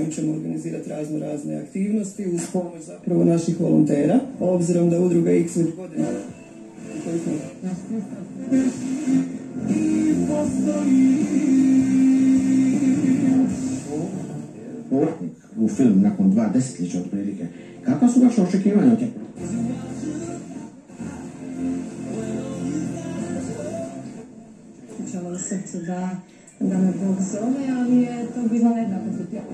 kojem ćemo organizirati razne aktivnosti uz pomoć zapravo naših volontera, obzirom da udruga X već godina u film nakon 2 desetljeća otprilike. Kakva su vaše očekivanja od tega? Počelo u srcu da me Bog zove, ali je to bilo nedavno za tijelo.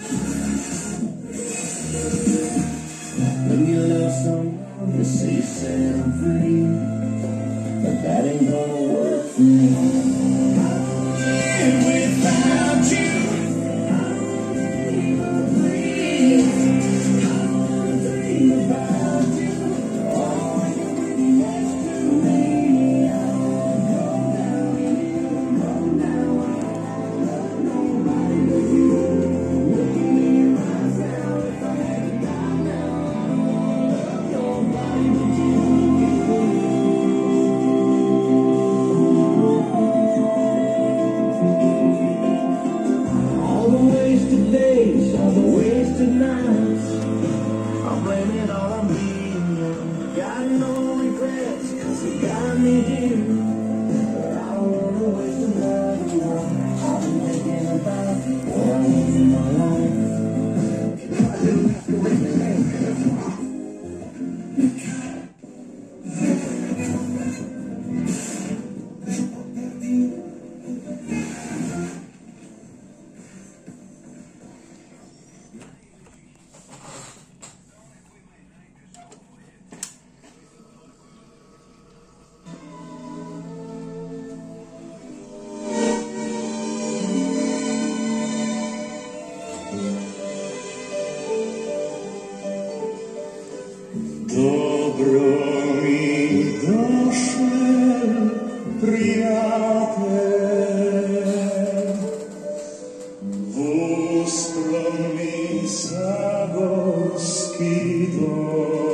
When you love someone, you say you set them free, but that ain't gonna work for me. And without you, Dobro mi došle, prijatelj, v skromni zagorski dom.